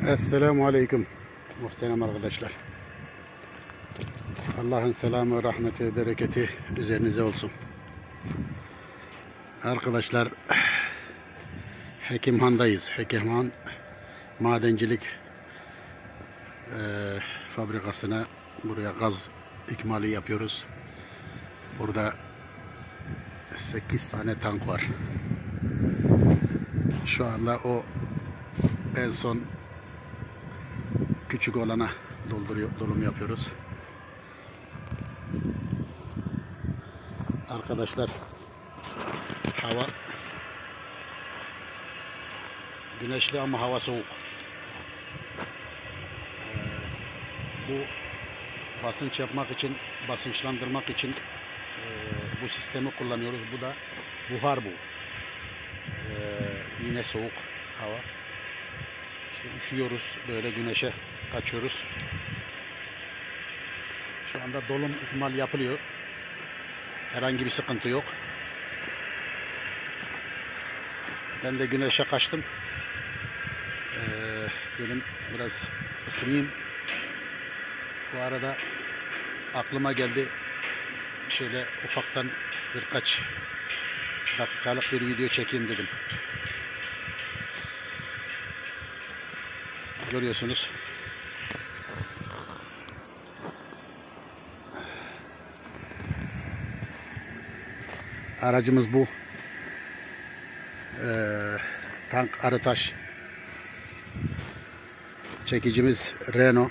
Esselamu Aleyküm muhterem arkadaşlar. Allah'ın selamı, rahmeti, bereketi üzerinize olsun. Arkadaşlar, Hekimhan'dayız. Hekimhan madencilik fabrikasına buraya gaz ikmali yapıyoruz. Burada 8 tane tank var. Şu anda o en son küçük olana dolum yapıyoruz. Arkadaşlar, hava güneşli ama hava soğuk. Bu basınç yapmak için, basınçlandırmak için bu sistemi kullanıyoruz. Bu da buhar bu. Yine soğuk hava. İşte üşüyoruz, böyle güneşe kaçıyoruz. Şu anda dolum ikmal yapılıyor. Herhangi bir sıkıntı yok. Ben de güneşe kaçtım. Dedim biraz ısınayım. Bu arada aklıma geldi, şöyle ufaktan birkaç dakikalık bir video çekeyim dedim. Görüyorsunuz. Aracımız bu. Tank Arıtaş. Çekicimiz Renault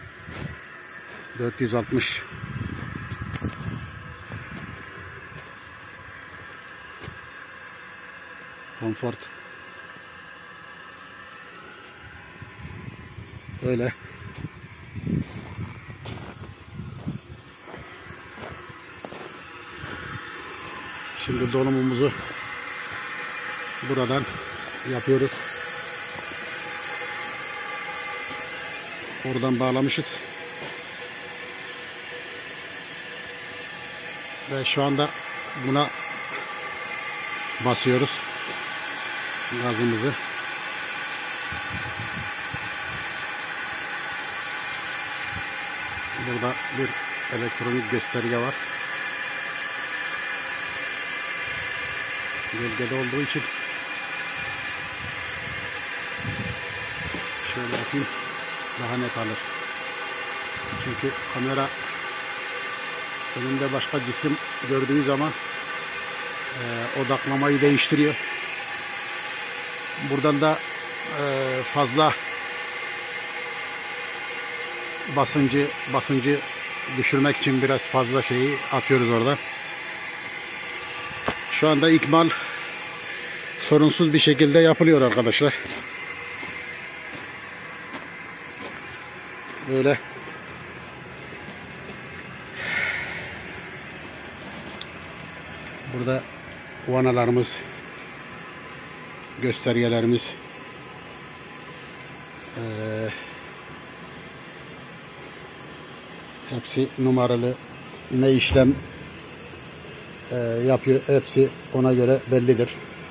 460. Comfort. Öyle. Şimdi dolumumuzu buradan yapıyoruz. Oradan bağlamışız. Ve şu anda buna basıyoruz gazımızı. Burada bir elektronik gösterge var. Gölgede olduğu için şöyle yapayım, daha net alır. Çünkü kamera önünde başka cisim gördüğü zaman odaklamayı değiştiriyor. Buradan da fazla basıncı düşürmek için biraz fazla şeyi atıyoruz orada. Şu anda ikmal sorunsuz bir şekilde yapılıyor arkadaşlar. Böyle. Burada vanalarımız, göstergelerimiz, hepsi numaralı, ne işlem yapıyor, hepsi ona göre bellidir.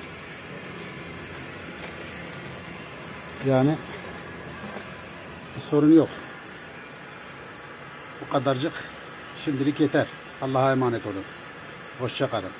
Yani bir sorun yok. Bu kadarcık şimdilik yeter. Allah'a emanet olun. Hoşça kalın.